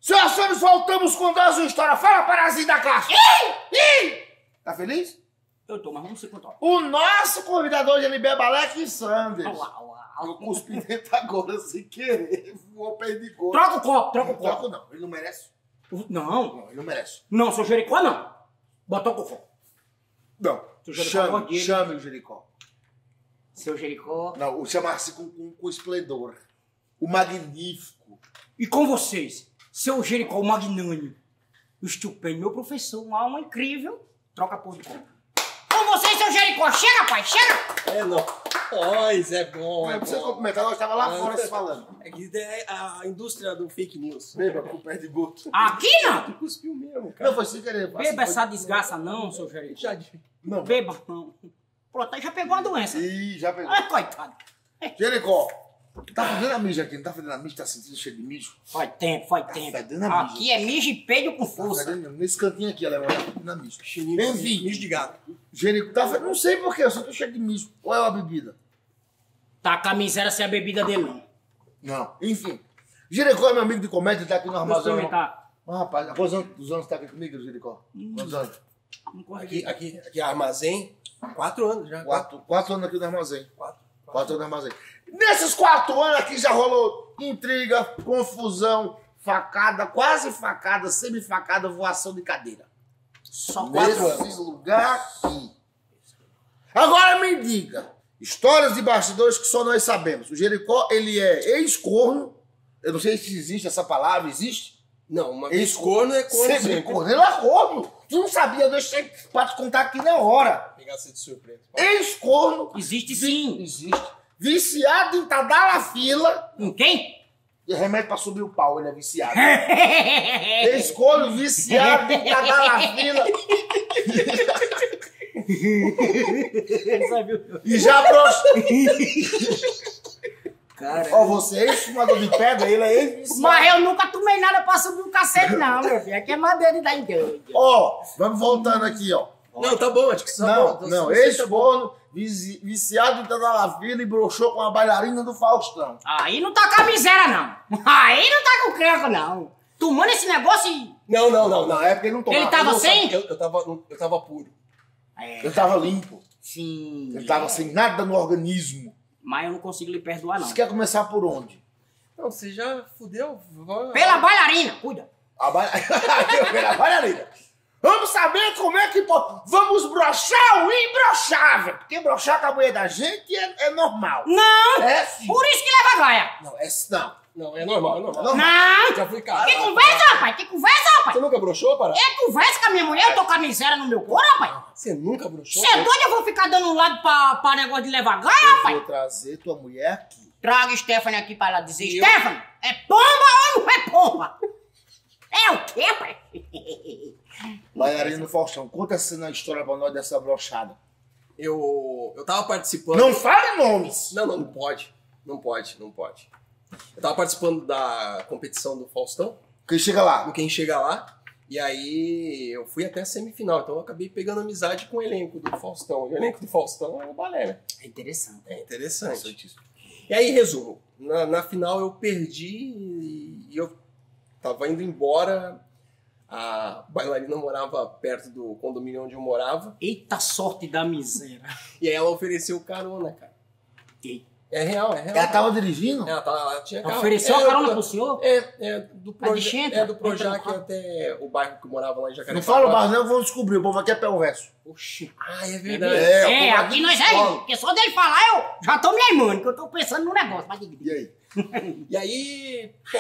Senhoras e senhores, voltamos com mais uma história. Fala, Parasita da Caixa. Tá feliz? Eu tô, mas vamos se contar. O nosso convidador de LB é Balek Sanders. Eu cuspi dentro agora sem querer. Vou perder gol. Troca o copo, troca o copo. Troco não, ele não merece. Não. Não, ele não merece. Não, seu Jericó não. Botou o copo. Não, Seu Jericó chame o Jericó. Seu Jericó. Não, chama-se com esplendor. O magnífico. E com vocês, seu Jericó, o magnânimo, o estupendo, meu professor, uma alma incrível. Troca a porra do copo. Com vocês, seu Jericó. Chega, pai, chega. É, não. Pois, é bom, Não precisa cumprimentar, nós estávamos lá fora se falando. É que é a indústria do fake news. Beba, com pé de gosto. Aqui não. Tu cuspiu mesmo, cara. Não, foi sem querer. Beba essa desgraça não, seu Jericó. Já disse. Não. Beba não. Pronto, aí já pegou a doença. Ih, já pegou. Ai, coitado. Jericó, tá fedendo a mijo aqui, não tá fedendo a mijo, tá sentindo cheio de mijo? Faz tempo, faz tempo. fedendo a mijo. Aqui é mijo e peido com Tá força. fedendo, nesse cantinho aqui, ela tá fedendo a mijo. Enfim, Mijo de gato. Jericó, tá fedendo, não sei porquê, eu sinto cheio de mijo. Qual é a bebida? Tá com a miséria sem a bebida dele, não. Não. Enfim, Jericó é meu amigo de comédia, tá aqui no Vou armazém. experimentar. Rapaz, há quantos anos tá aqui comigo, Jericó? Quantos anos? Não consegui. Aqui é armazém. 4 anos já. 4 anos aqui no armazém. 4 4 anos no armazém. Nesses 4 anos aqui já rolou intriga, confusão, facada, quase facada, semi-facada, voação de cadeira. Só 4 anos. Nesse lugar aqui. Agora me diga, histórias de bastidores que só nós sabemos. O Jericó, ele é ex-corno. Eu não sei se existe essa palavra, existe? Não, uma vez corno é corno Sempre sempre. corno. Ele é corno. Tu não sabia, eu deixei pra te contar aqui na hora. Pegar você de surpresa. Ex-corno. Existe sim. Existe. Viciado em Tadalafila. Em quem? E remédio pra subir o pau, ele é viciado. Ex-corno viciado em Tadalafila. E já Cara. Ó, você é ex-fumador de pedra, ele é ex-viciado. Mas eu nunca tomei nada pra subir um cacete, não, meu filho. Aqui é madeira e dá engano. Ó, vamos voltando aqui, ó. Não, tá bom, acho que só Não, ex-corno, viciado em Tadalafila e broxou com a bailarina do Faustão. Aí não tá com a miséria, não. Aí não tá com o creco, não. Tomando esse negócio e... Não. Na época ele não tomava. Ele tava não, sem? Eu tava puro. Ele tava limpo. Sim. Ele tava sem nada no organismo. Mas eu não consigo lhe perdoar, não. Você quer começar por onde? Não, você já fudeu. Pela bailarina, cuida. Pela bailarina. Vamos saber como é que pode. Vamos broxar o imbrochável. Porque broxar com a mulher da gente é normal. Não! É sim. Por isso que leva gaia. Não, não. Não, é normal, é normal. Não! Já fui cara. Que conversa, rapaz? Que conversa, rapaz? Você nunca broxou, para? É conversa com a minha mulher, eu tô com a miséria no meu corpo, rapaz. Você nunca broxou? Você é doido? Eu vou ficar dando um lado pra negócio de levar gaia, Eu rapaz? vou trazer tua mulher aqui. Traga Stephanie aqui pra ela dizer, Eu? Stephanie, é pomba ou não é pomba? É o quê, pai? Bailarina do Faustão, conta essa história pra nós dessa broxada. Eu tava participando... Não fale nomes. Não pode. Não pode. Eu tava participando da competição do Faustão, Quem chega lá? com quem chega lá, e aí eu fui até a semifinal, então eu acabei pegando amizade com o elenco do Faustão. E o elenco do Faustão é o balé, né? É interessante. É interessante. E aí, resumo, na final eu perdi e eu tava indo embora, a bailarina morava perto do condomínio onde eu morava, Eita sorte da miséria. e aí ela ofereceu carona, cara. Eita. É real. Ela tava dirigindo? Ela tinha carro. Ofereceu a carona pro senhor? Do A de Xenta? do Projac Entra no até o bairro que eu morava lá em Jacarepaguá. Não fala o bairro, não, vamos descobrir. O povo aqui é pé o verso. Oxi. Ah, é verdade. É, o povo aqui nós fala. é. Porque só dele falar eu já tô me aimando, que eu tô pensando no negócio. Mas diga. E aí? E aí, pô.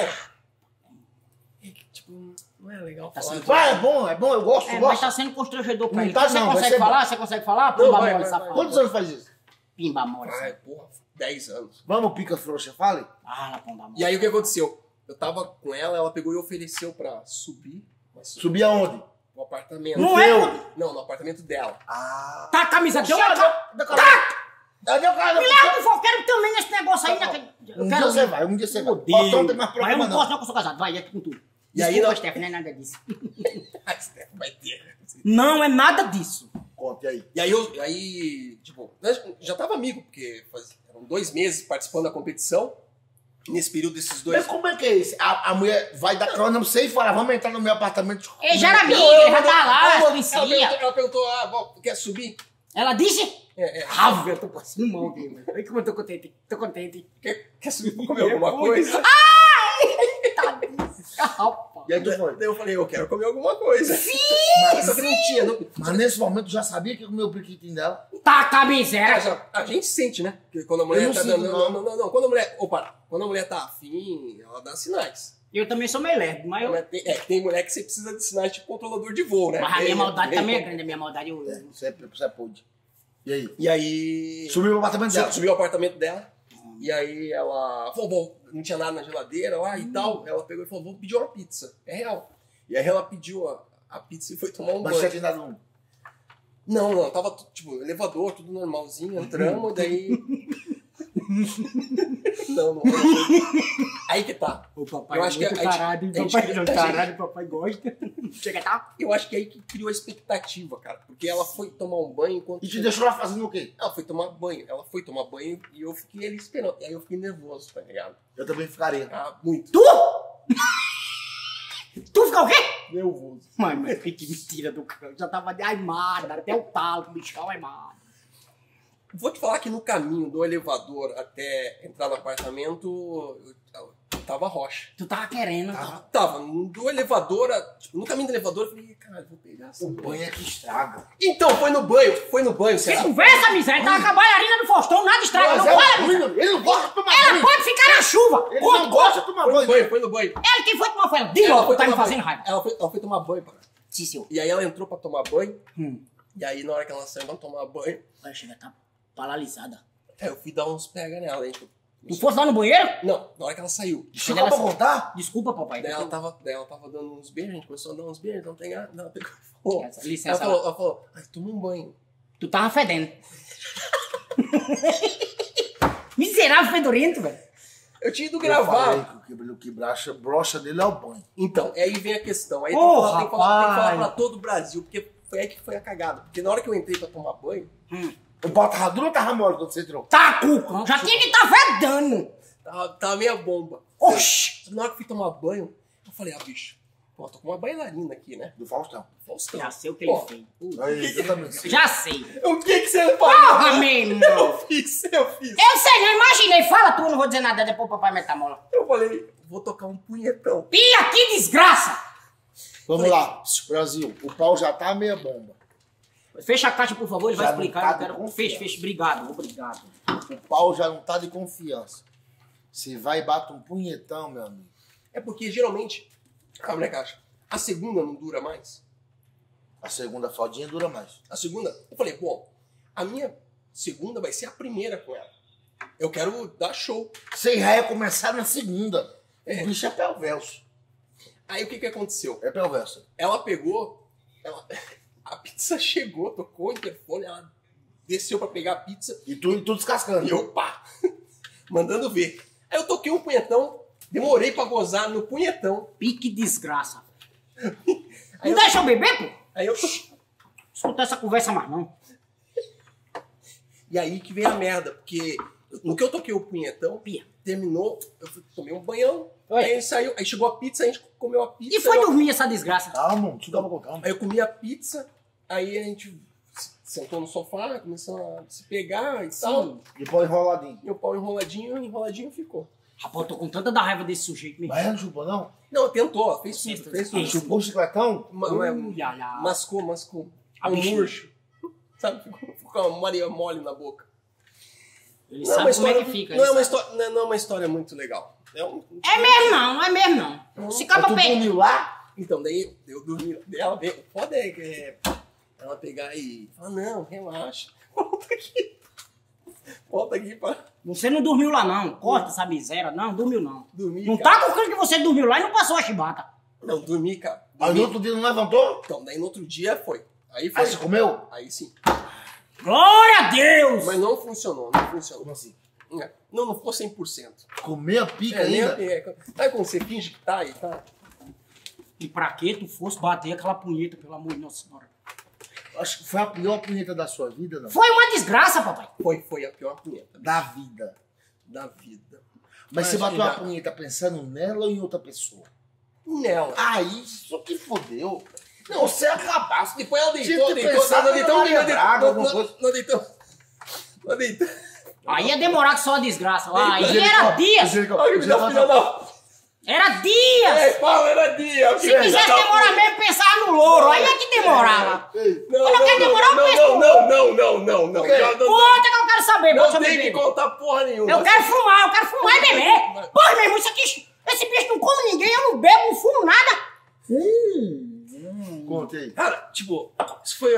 Tipo, não é legal Tá falar. sendo- Vai, é bom, eu gosto, É, mas gosto. tá sendo constrangedor pra Não ele. tá, Você não, vai consegue ser falar? Você consegue falar? Pimba vai, mole, vai, safado. Quantos anos faz isso? Pimba mole, Ai, safado. porra, 10 anos. Vamos, pica frouxa, fale. Ah, na pomba mole. E aí o que aconteceu? Eu tava com ela pegou e ofereceu pra subir. Subir aonde? No apartamento. Não No é? teu? Pô? Não, no apartamento dela. Ah. Tá a camisa deu uma Deu cara. Me leva pro foqueiro também nesse negócio aí. Tá naquele- Um Eu dia quero você vai, um dia você vai. Odeio. Faustão tem mais Mas eu problema não posso não, que eu sou casado. Vai, aqui com tudo. E aí, Desculpa, não- Steph, não é nada disso. Vai ter. Não é nada disso. Conte aí. E aí, tipo, nós já tava amigo, porque eram 2 meses participando da competição. Nesse período desses dois... Mas como é que é isso? A mulher vai dar carona sem falar, vamos entrar no meu apartamento. Ele já era amigo, ele já tá lá, ela policia. ela perguntou, quer subir? Ela disse? É. Ave, eu tô passando mal aqui, mano. Olha como eu tô contente. Tô contente. Quer subir pra comer alguma coisa? Rapaz. E aí tu foi? Daí eu falei, eu quero comer alguma coisa. Sim! Só que não tinha, não. Mas nesse momento tu já sabia que comeu o priquitinho dela? Tá miséria. A gente sente, né? Que quando a mulher não tá sinto, dando. Não. Quando a mulher. Opa, quando a mulher tá afim, ela dá sinais. Eu também sou meio lerdo, mas eu... Tem mulher que você precisa de sinais tipo controlador de voo, né? Mas a minha maldade também é grande, a minha maldade eu... Você pôde. E aí? E aí. Subiu o apartamento dela. Subiu o apartamento dela. E aí ela falou, bom, não tinha nada na geladeira lá e tal. Ela pegou e falou, vou pedir uma pizza. É real. E aí ela pediu a pizza e foi tomar um Mas banho. você tinha dado um. Não, tava tipo, elevador, tudo normalzinho, entramos, daí. não. Aí que tá. O papai Eu acho que muito a gente- tarado, hein? a gente- Papai não a gente- tarado, papai gosta. Chega, tá? Eu acho que é aí que criou a expectativa, cara. Porque ela foi tomar um banho enquanto. E te deixou lá fazendo o quê? Ela foi tomar banho. Ela foi tomar banho e eu fiquei ali esperando. E aí eu fiquei nervoso, tá ligado? Eu também ficaria. Ah, muito. Tu? Tu fica o quê? Nervoso. Mano, mas que mentira do cão. Já tava armada, até o talo, o bicho tava armado. Vou te falar que no caminho do elevador até entrar no apartamento, eu tava rocha. Tu tava querendo. Tava. Do elevador, tipo, no caminho do elevador, eu falei, caralho, vou pegar essa O banho é que estraga. Então, foi no banho, Que será? conversa, miséria. Tava com a bailarina do Faustão, nada estraga. Não Mas fala, ruim, miséria. ele não gosta de tomar Ela banho. pode ficar na chuva. Ele Conta, não gosta de tomar banho. Foi no banho. Ela quem foi tomar foi ela. De novo, tá me tomar fazendo banho. raiva. Ela foi tomar banho, cara. Sim, senhor. E aí ela entrou pra tomar banho, Hum. e aí na hora que ela saiu pra tomar banho, Vai chegar, tá paralisada. eu fui dar uns pega nela, hein? Tu fosse lá no banheiro? Não, na hora que ela saiu. Isso dá pra contar? Desculpa, papai. Daí ela tava dando uns beijos, a gente começou a dar uns beijos, não tem nada. Ela pegou e falou. Licença, Ela falou, ai, toma um banho. Tu tava fedendo. Miserável fedorento, velho. Eu tinha ido Eu gravar. falei que o que brocha dele é o banho. Então, aí vem a questão. Aí Ô, tem que falar rapaz. pra todo o Brasil, porque foi aí que foi a cagada. Porque na hora que eu entrei pra tomar banho, O pau tava duro ou tava mole quando você entrou? Tá, cuca. Já tinha que tá fedando. tava meia bomba. Oxi. Na hora que eu fui tomar banho, eu falei, bicho, pô, tô com uma bailarina aqui, né? Do Faustão. Faustão. Já sei o que Pô, ele fez. Aí, eu também sei. Já sei. O que você Porra, faz? meu irmão. Eu fiz. Eu sei, não imaginei. Fala tu, não vou dizer nada. Depois o papai mete a mola. Eu falei, vou tocar um punhetão. Pia, que desgraça. Vamos lá, Brasil. O pau já tá meia bomba. Fecha a caixa, por favor. Ele vai Já não explicar. tá Eu de quero... confiança. Fecha. Obrigado. O pau já não tá de confiança. Você vai e bate um punhetão, meu amigo. É porque geralmente, calma, né, Caixa? A segunda não dura mais. A segunda fodinha dura mais. A segunda, eu falei, bom, a minha segunda vai ser a primeira com ela. Eu quero dar show. Você já ia começar na segunda. É. O bicho é pelvelso. Aí o que aconteceu? É pelvelso. Ela pegou, a pizza chegou, tocou o interfone, ela desceu pra pegar a pizza E tu descascando. e eu, pá, mandando ver. Aí eu toquei um punhetão, demorei pra gozar no punhetão. Pique desgraça. Aí Não deixa eu beber, pô? Aí eu... Escuta essa conversa mais, não. E aí que vem a merda, porque no que eu toquei o punhetão, Pia. terminou, tomei um banhão, Oi. aí saiu, aí chegou a pizza, a gente comeu a pizza. E foi eu- dormir essa desgraça. Calma, isso dá pra contar. Aí eu comi a pizza, aí a gente sentou no sofá, começou a se pegar e tal. E pau enroladinho. E o pau enroladinho ficou. Rapaz, eu tô com tanta da raiva desse sujeito mesmo. Mas ela não chupou, não? Não, tentou, fez Sim, tudo, fez tudo. sim. Chupou o chicletão? Ulala. Mascou. A Um bichinha. murcho. Sabe, ficou com uma Maria mole na boca. Ele Não é sabe uma como é história, que fica. não, é ele uma sabe. história, não é uma história muito legal. É mesmo não. Se Mas acaba tu bem. dormiu lá? Então, daí eu dormi. Ela veio. Pode ela pegar e falar, não, relaxa. Volta aqui. Volta aqui pra Você não dormiu lá não. Corta essa miséria. Não, dormiu não. dormir. Não cara. tá com que você dormiu lá e não passou a chibata. Não, dormi, cara. Mas Dormi. no outro dia não levantou? Então, daí no outro dia foi. Aí foi. Aí você comeu? Aí sim. Glória a Deus! Mas não funcionou, não funcionou. Como assim? Não ficou 100%. Comer a pica Nem ainda? sabe quando você finge que tá e tá? E pra que tu fosse bater aquela punheta, pelo amor de Nossa Senhora? Acho que foi a pior punheta da sua vida, não? Foi uma desgraça, papai. Foi a pior punheta Da vida. da vida. Mas você bateu já- a punheta pensando nela ou em outra pessoa? Nela. Aí, isso que fodeu. Não, você acabasse. Depois ela Tinha deitou, que deitou, pensar não na deitou, Maria Braga, alguma coisa. não deitou. Não deitou. Aí ia demorar que só a desgraça. Aí O Jericó- era dias. o Jericó- Olha o que filha Jericó- da... Era dias. Ei, fala, era dia. Se quisesse demorar mesmo, pensava no louro. Aí é que demorava. Ei, Não, Quando eu quero demorar, eu penso no não. O quê? Já não- Conta que eu quero saber. Não Bota tem beber. que contar porra nenhuma. Eu quero fumar e beber. Porra, meu irmão, isso aqui... Esse bicho não come ninguém, eu não bebo, não fumo nada. Contei. Cara, tipo, isso foi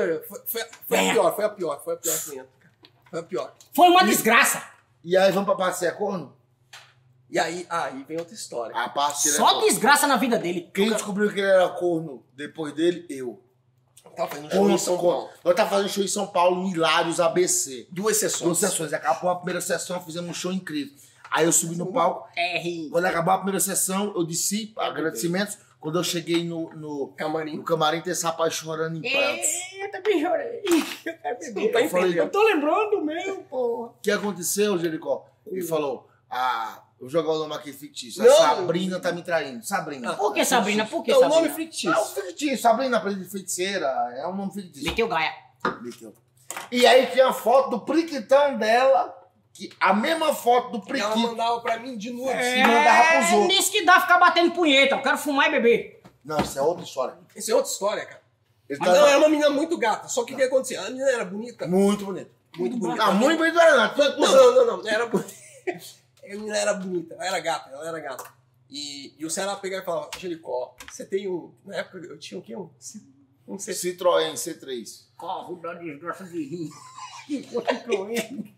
a pior punheta, cara. Foi a pior. Foi uma desgraça. E aí, vamos pra passear corno? E aí vem outra história. A parte que ele é Só corno. desgraça na vida dele. Quem descobriu que ele era corno depois dele? Eu. Tava fazendo show em São Paulo. Nós tava fazendo show em São Paulo, Hilários, ABC. 2 sessões. 2 sessões. Acabou a primeira sessão, fizemos um show incrível. Aí eu subi no palco. R. Quando acabou a primeira sessão, eu desci, agradecimentos. Quando eu cheguei no Camarim. camarim, tem esse rapaz chorando em prantos. Eu também chorei. Eu quero beber. Tá Eu falei, Eu tô lembrando meu, porra. O que aconteceu, Jericó? Ele falou, vou jogar o nome aqui fictício. Não. A Sabrina tá me traindo. Sabrina. Por que Sabrina? Por que É o Sabrina? nome É um fictício. fictício. Sabrina, aprende de feiticeira. É um nome fictício. Meteu gaia. Meteu. E aí tinha a foto do priquitão dela, que a mesma foto do E ela priquito. mandava pra mim de nude. E mandava pros outros. Nisso que dá ficar batendo punheta. Eu quero fumar e beber. Não, isso é outra história. Isso é outra história, cara. Ele Mas tá ela era uma menina muito gata. Só que o que acontecia? A menina era bonita. muito bonito. Muito bonita. Ah, muito bonito era não. Tudo bonito. Não. Era bonita. A menina era bonita. Ela era gata. E o Ceará pegava e falava, Jericó, você tem um... Na época eu tinha o quê? Um C... Citroën C3. Carro da desgraça de rim. Que Citroën.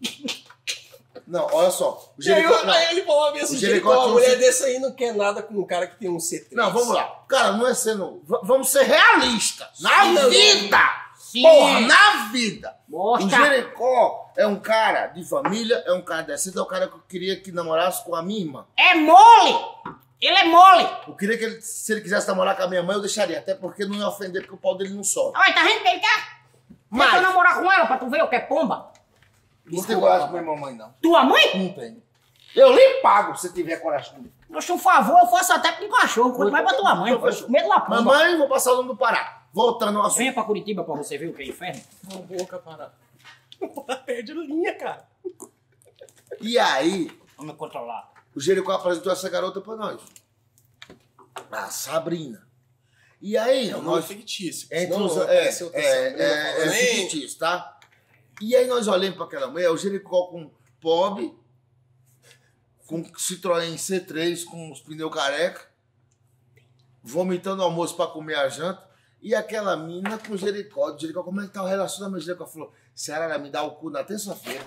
Não, olha só. O E aí, Jericó, não. aí ele falava assim, O Jericó, Jericó a tinha um mulher C- desse aí não quer nada com um cara que tem um C3. Não, vamos lá. Cara, não é sendo... Vamos ser realistas. Na Sim. vida! Sim. Porra, na vida! Mostra. O Jericó é um cara de família, é um cara decente, é um cara que eu queria que namorasse com a minha irmã. É mole. Ele é mole. Eu queria que ele, se ele quisesse namorar com a minha mãe, eu deixaria. Até porque não ia ofender, porque o pau dele não sobe. Olha, tá vendo que ele quer? Mas- Quer namorar com ela pra tu ver o que é pomba? Não tem coragem com a minha mamãe, não. Tua mãe? Não tem. Eu lhe pago se tiver coragem comigo. Poxa, um favor, eu faço até com um cachorro. Quanto mais pra tua mãe. Eu faço medo da pomba. Mamãe, vou passar o nome do Pará. Voltando ao assunto. Venha pra Curitiba pra você ver o que é inferno. Cala a boca, para. Perde linha, cara. E aí, Vamos me controlar. o Jericó apresentou essa garota pra nós. A Sabrina. E aí, É um nome nós... fictício. Entre senão os, aparece outra Sabrina falando, "Ei, fictício, tá? E aí nós olhamos pra aquela mulher, o Jericó com pobre, com Citroën C3, com os pneus careca, vomitando o almoço pra comer a janta, e aquela mina com o Jericó. O Jericó, como é que tá o relacionamento? O Jericó falou, Ceará, me dá o cu na terça-feira.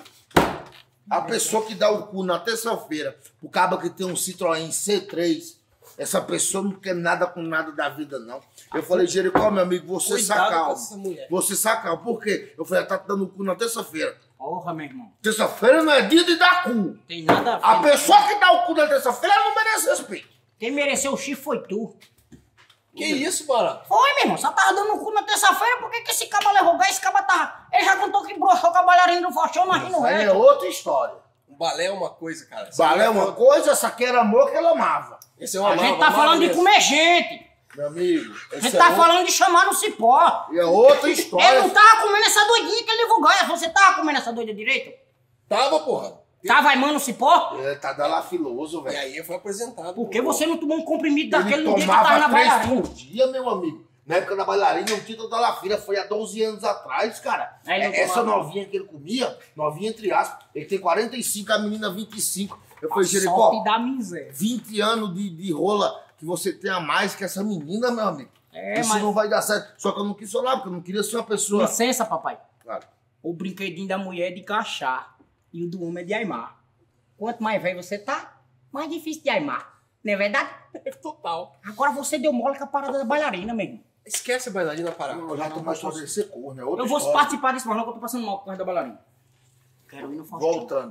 A pessoa que dá o cu na terça-feira, o cabo que tem um Citroën C3, essa pessoa não quer nada com nada da vida, não. Eu falei, Jericó, meu amigo, você Cuidado sacal. com essa mulher. Você sacal. Por quê? Eu falei, ela tá te dando o cu na terça-feira. Porra, meu irmão. Terça-feira não é dia de dar cu. Tem nada a ver. A pessoa que dá o cu na terça-feira não merece respeito. Quem mereceu o chifre foi tu. Que isso, barato? Foi, meu irmão. Só tava dando o cu na terça-feira. Por que esse caba levou gás? Esse caba tava... Ele já contou que broxou com a bailarina do Faustão na Rino Isso aí é Reto. outra história. O balé é uma coisa, cara. Balé é uma coisa, essa aqui era amor que ela amava. Esse é um A gente tá falando de comer gente. Meu amigo, A esse gente é tá outro- falando de chamar no cipó. é outra Ele história. não tava comendo essa doidinha que ele levou gás. Você tava comendo essa doida direito? Tava, porra. Tava aimando no cipó? Ele tá dalafiloso, E velho. aí foi apresentado. Por que você não tomou um comprimido Ele daquele no dia que eu tava tomava na 3 bailarina? por dia, meu amigo. Na época da bailarina, o título da Lafira foi há 12 anos atrás, cara. Aí não Essa tomava. novinha que ele comia, novinha entre aspas, ele tem 45, a menina 25. Eu falei, Sorte Jericó, da miséria. 20 anos de rola que você tem a mais que essa menina, meu amigo. É, Isso mas- não vai dar certo. Só que eu não quis falar, porque eu não queria ser uma pessoa... Licença, papai. Claro. O brinquedinho da mulher é de cachar e o do homem é de aimar. Quanto mais velho você tá, mais difícil de aimar. Não é verdade? Total. Agora você deu mole com a parada da bailarina, mesmo. Esquece a bailarina parar. Eu já tô mais fazendo ser corno, é outra Eu vou história. participar disso, mas não que eu tô passando mal com a da bailarina. Quero ir no Faustão. Voltando.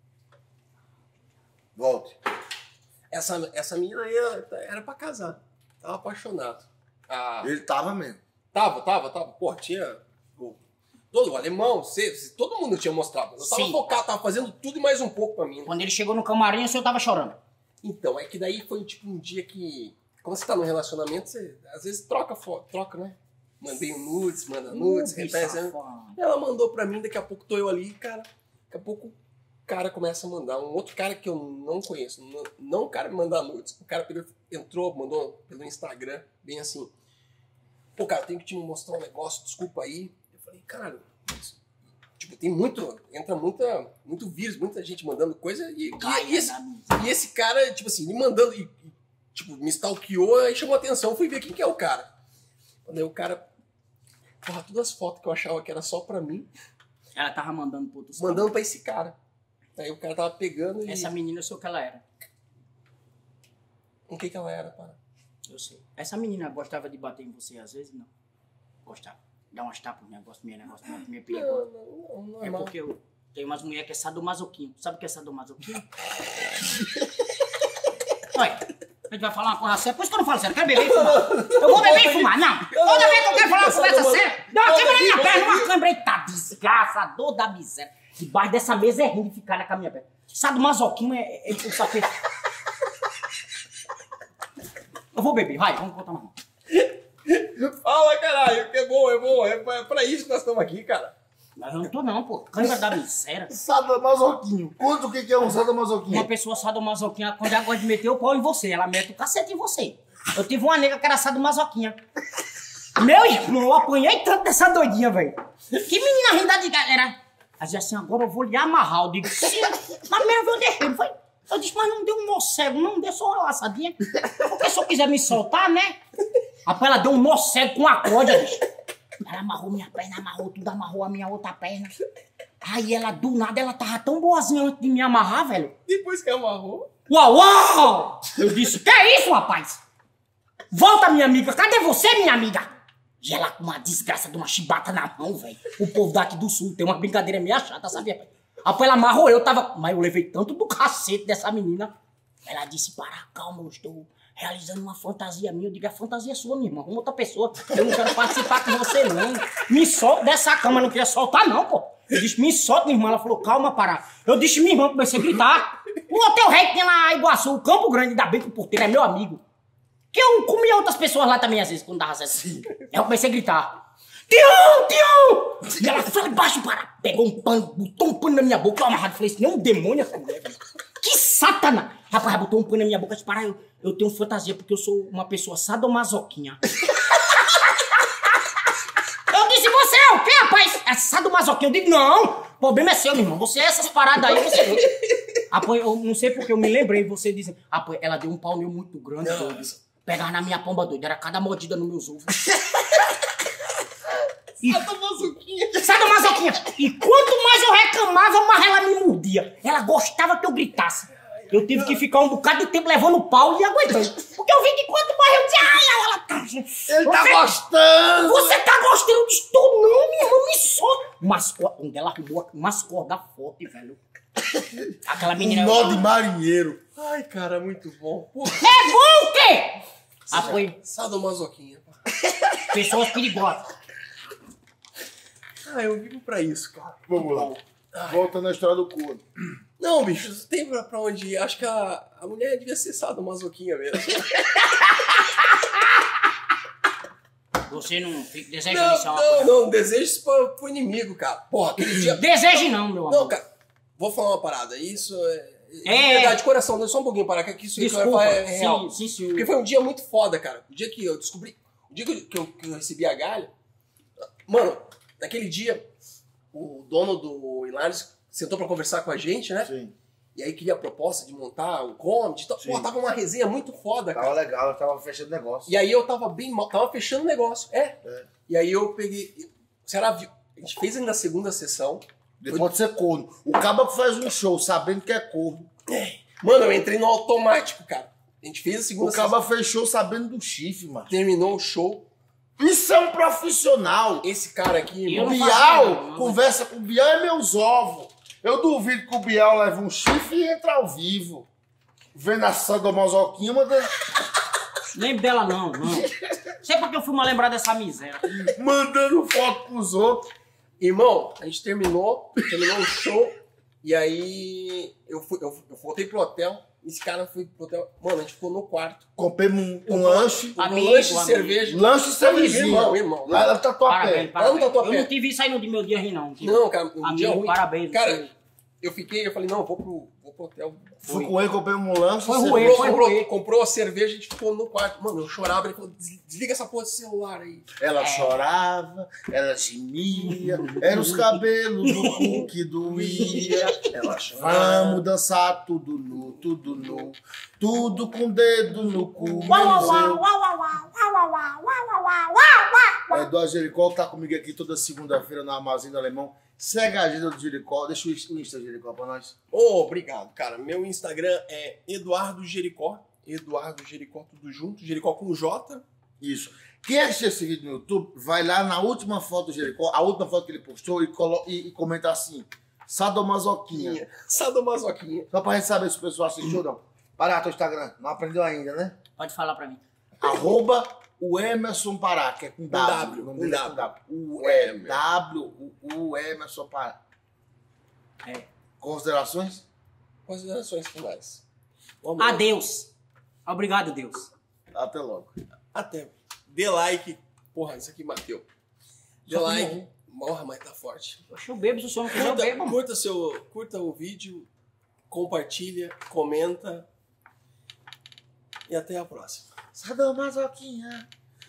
Volte. Essa menina aí era pra casar. Tava apaixonado. Ah, Ele tava mesmo. tava. Pô, tinha... todo o alemão, todo mundo tinha mostrado. Eu tava focado, tava fazendo tudo e mais um pouco pra mim. Né? Quando ele chegou no camarim, o senhor tava chorando. Então, é que daí foi tipo um dia que... Quando você tá num relacionamento, você às vezes troca, né? Mandei um nudes, manda nudes, repete. Ela mandou pra mim, daqui a pouco tô eu ali, cara. Daqui a pouco o cara começa a mandar. Um outro cara que eu não conheço. Não o cara me mandar nudes. O cara entrou, mandou pelo Instagram, bem assim. Pô, cara, tenho que te mostrar um negócio, desculpa aí. Eu falei, cara, tipo, tem muito vírus, muita gente mandando coisa. E esse cara, tipo assim, me mandando, tipo, me stalkeou, aí chamou a atenção. Fui ver quem que é o cara. Quando aí o cara... Porra, todas as fotos que eu achava que era só pra mim. Ela tava mandando pro outro. Mandando pra esse cara. Aí o cara tava pegando e... Essa menina, eu sei o que ela era. O que ela era, para? Eu sei. Essa menina gostava de bater em você às vezes? Não. Gostava. Dá umas tapas, negócio meio perigoso. Não é porque eu tenho umas mulheres que é sadomasoquinho. Sabe o que é sadomasoquinho? Olha, a gente vai falar uma coisa séria. Por isso que eu não falo sério. Eu quero beber e fumar. Eu vou beber e fumar. Não. Toda vez que eu quero falar uma conversa séria, dá uma câmera na minha perna, uma câmera. Eita, desgraçador da miséria. Debaixo dessa mesa é ruim de ficar na minha perna. Sadomasoquinho é o sapete. Eu vou beber, vai, vamos contar mais. Fala, caralho, que é bom. É pra isso que nós estamos aqui, cara. Mas eu não tô não, pô. Câmera da miséria. Sadomasoquinho. Conta o que é um sadomasoquinho. Uma pessoa sadomasoquinha, quando ela gosta de meter o pau em você, ela mete o cacete em você. Eu tive uma nega que era sadomasoquinha. Meu irmão, eu apanhei tanto dessa doidinha, velho. Que menina linda de galera. Ela dizia assim, agora eu vou lhe amarrar. Eu digo, sim. Na primeira vez eu deixei, não foi? Eu disse, mas não deu um morcego, não deu só uma laçadinha. Porque se eu quiser me soltar, né? Rapaz, ela deu um morcego com a corda, bicho. Ela amarrou minha perna, amarrou tudo, amarrou a minha outra perna. Aí ela, do nada, ela tava tão boazinha antes de me amarrar, velho. Depois que amarrou... Uau! Eu disse, que é isso, rapaz? Volta, minha amiga. Cadê você, minha amiga? E ela com uma desgraça de uma chibata na mão, velho. O povo daqui do sul tem uma brincadeira meio chata, sabia, pai? Rapaz, ela amarrou, eu tava... Mas eu levei tanto do cacete dessa menina. Ela disse, para, calma, eu estou realizando uma fantasia minha. Eu digo, a fantasia é sua, minha irmã. Uma outra pessoa. Eu não quero participar com você, não. Me solta dessa cama. Eu não queria soltar, não, pô. Eu disse, me solta, minha irmã. Ela falou, calma, para. Eu disse, minha irmã, comecei a gritar. O Hotel Rei que tem lá em Iguaçu, o Campo Grande, ainda bem que o porteiro é meu amigo. Que eu comia outras pessoas lá também, às vezes, quando dava assim. Eu comecei a gritar. Tião! E ela foi embaixo, para. Pegou um pano, botou um pano na minha boca. Eu amarrado, falei, isso não é um demônio essa mulher, velho. Que satana! Rapaz, botou um pano na minha boca. Disse, para, eu tenho fantasia porque eu sou uma pessoa sadomasoquinha. Eu disse, você é o quê, rapaz? É sadomasoquinha. Eu digo, não. O problema é seu, meu irmão. Você é essas paradas aí, você não. Rapaz, eu não sei porque eu me lembrei. Você disse, rapaz, ela deu um pau meu muito grande, doido. Pegava na minha pomba, doido. Era cada mordida nos meus ovos. Sadomasoquinha. E quanto mais eu reclamava, mais ela me mordia. Ela gostava que eu gritasse. Eu tive que ficar um bocado de tempo levando o pau e aguentando. Porque eu vi que quanto mais eu dizia, ai, ela tá... Ele tá gostando. Você tá gostando disso tudo? Não, minha irmã, me solta. Onde ela arrumou umas cordas fortes, velho. Aquela menina... Um nó de marinheiro. Ai, cara, muito bom. Porra. É bom o quê? Apoio. Sadomasoquinha. Pessoas perigosas. Ah, eu vivo pra isso, cara. Vamos lá. Volta na história do corno. Não, bicho, tem pra onde ir. Acho que a mulher devia ser sadomasoquinha mesmo. Você não deseja isso? Não, desejo isso pro inimigo, cara. Porra, aquele dia... Deseje não, meu amor. Não, cara, vou falar uma parada. Isso é verdade, de coração. Deixa só um pouquinho parar, que isso que eu ia falar é real. Sim. Porque foi um dia muito foda, cara. O dia que eu descobri... O dia que eu recebi a galha... Mano, naquele dia, o dono do Hilários sentou pra conversar com a gente, né? Sim. E aí queria a proposta de montar o comedy. Pô, tava uma resenha muito foda, cara. Tava legal, tava fechando negócio. E aí eu tava bem mal, tava fechando o negócio. E aí eu peguei... Será viu? A gente fez ainda a segunda sessão. Depois de ser corno. O cabo faz um show sabendo que é corno. Mano, eu entrei no automático, cara. A gente fez a segunda sessão. O cabo fechou sabendo do chifre, mano. Terminou o show. Isso é um profissional. Esse cara aqui... O Bial, conversa com o Bial é meus ovos. Eu duvido que o Bial leve um chifre e entre ao vivo. Vendo a sadomasoquinha, mandando... Lembro dela não. Sei porque eu fui mal lembrar dessa miséria. Mandando foto pros outros. Irmão, a gente terminou o show, e aí eu voltei pro hotel, esse cara foi pro hotel, mano, a gente ficou no quarto. Compramos um lanche. Amigo, lanche de amigo. cerveja. Lanche de cervejinha. Irmão. Lá ela tá tua Parabéns, pé. parabéns. Vamos, Tatuapé. Eu não tive isso aí no meu dia, não. Não, cara, Amigo, dia ruim. parabéns. Cara, eu falei, não, eu vou pro hotel. Fui com ele, compramos um lanche. Foi cerveja. ruim. Comprou a cerveja, a gente ficou no quarto. Mano, eu chorava, ele falou, desliga essa porra de celular aí. Ela chorava, ela gemia, eram os cabelos do cu que doía. Ela chorava. Vamos dançar tudo nu, tudo com dedo no cu. Eduardo Jericó tá comigo aqui toda segunda-feira no Armazém do Alemão. Segue a agenda do Jericó, deixa o Insta do Jericó pra nós. Obrigado, cara. Meu Instagram é Eduardo Jericó. Eduardo Jericó, tudo junto. Jericó com J. Isso. Quem assistir esse vídeo no YouTube, vai lá na última foto do Jericó, a última foto que ele postou e comenta assim, sadomasoquinha. Sadomasoquinha. Só pra gente saber se o pessoal assistiu ou não. Pará, teu Instagram. Não aprendeu ainda, né? Pode falar pra mim. @ o Emerson Pará, que é com W. Com W. O Emerson Pará. É. Considerações? Considerações finais. Adeus. Obrigado, Deus. Até logo. Até. Dê like. Porra, isso aqui bateu. Dê Só like. Morra, mas tá forte. Oxe, eu bebo, se o senhor não quiser, eu bebo. Curta o vídeo, compartilha, comenta. E até a próxima. Sadomasoquinha.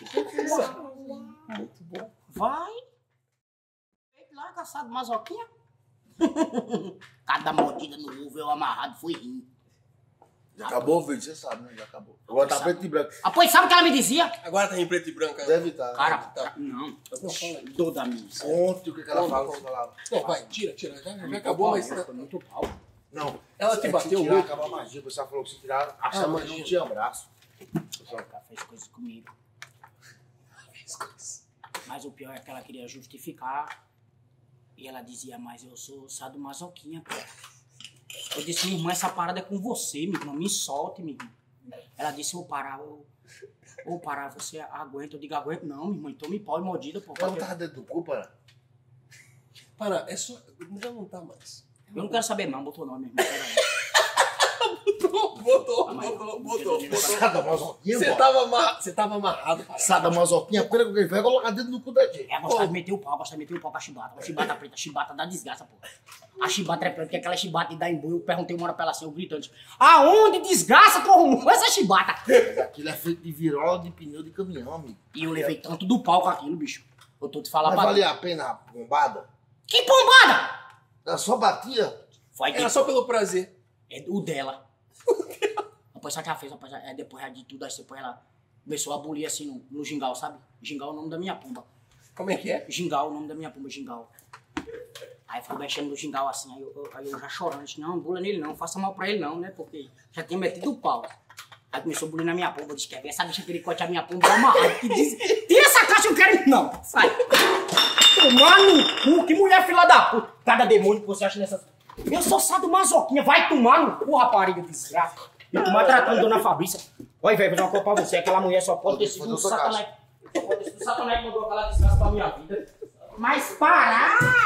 Muito bom. Vai. Lá, caçado, masoquinha. Cada mordida no ovo eu amarrado foi rindo. Já acabou o vídeo, você sabe, né? Já acabou. Agora tá preto e branco. Ah, pois sabe o que ela me dizia? Agora tá em preto e branco. Né? Deve estar. Cara, Tá. não. Não, fala aí. Dor da minha. Conte o que ela fala. Conta. Você falava. Não, vai, tira. Já acabou, mas... Foi muito pau. Não. Ela te se bateu tirar, muito. acaba a magia. O pessoal falou que se tirar, achava que magia. não tinha braço. Ela fez coisas comigo. Mas o pior é que ela queria justificar. E ela dizia, mas eu sou sadomasoquinha, pô. Eu disse, minha irmã, essa parada é com você, meu irmão. Me solte, meu irmão. Ela disse, vou parar, você aguenta. Eu digo, aguento não, minha irmã. Então me pau e mordida, pô. Ela não tava dentro do cu, para. Para, é só... Já não tá mais. Eu não quero saber não, botou não, meu irmão. Peraí. Botou. Sadomasoquinha, Você tava amarrado, cara. Sadomasoquinha, pera que ele vai colocar dentro do cu da gente. É, gostava de meter o pau com a chibata. A chibata preta, a chibata da desgraça, pô. A chibata é preta, porque aquela chibata de dar em boi. Eu perguntei uma hora pra ela assim, eu gritando. Aonde desgraça tu arrumou essa chibata? Mas aquilo é feito de virola de pneu de caminhão, amigo. E eu levei tanto do pau com aquilo, bicho. Eu tô te falando Mas pra valia a pena a bombada? Que pombada! Ela só batia. Foi Era só pelo prazer. É o dela. Depois sabe o que ela fez? Rapaz? Depois de tudo, aí depois ela começou a bulir assim no gingal, sabe? Gingal é o nome da minha pomba. Como é que é? Gingal, o nome da minha pomba, gingal. Aí ficou mexendo no gingal assim, aí eu já chorando, disse, não bula nele não, faça mal pra ele não, né? Porque já tinha metido o pau. Aí começou a bulir na minha pomba, disse, quer ver essa bicha que ele corte a minha pomba amarrado, que diz, tira essa caixa, eu quero não, sai. Tomar no cu, que mulher fila da puta. Cada demônio que você acha nessa... Eu sou sadomasoquinha, vai tomar no cu, rapariga desgraça. E tu maltratando Dona Fabrícia. Olha, velho, vou dar uma coisa pra você, aquela mulher só pode ter sido um satanás. Só pode ter sido um satanás que mandou aquela desgraça pra minha vida. Mas parar!